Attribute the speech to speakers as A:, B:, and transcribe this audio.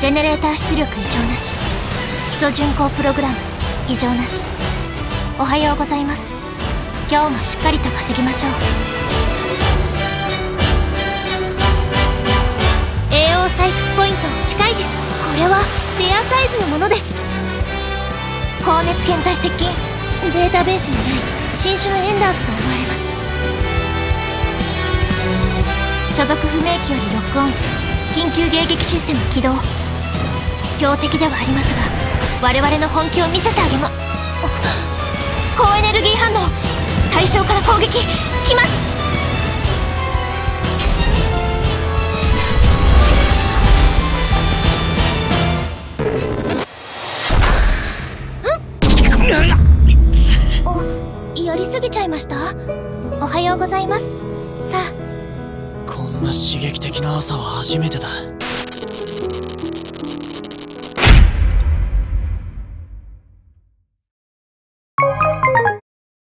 A: ジェネレーター出力異常なし。基礎巡航プログラム異常なし。おはようございます。今日もしっかりと稼ぎましょう。栄養採掘ポイント近いです。これはレアサイズのものです。高熱源体接近。データベースにない新種のエンダーズと思われます。所属不明機よりロックオン。緊急迎撃システム起動。強敵ではありますが我々の本気を見せてあげま。高エネルギー反応。対象から攻撃来ます。やりすぎちゃいました？おはようございます。さあ、
B: こんな刺激的な朝は初めてだ。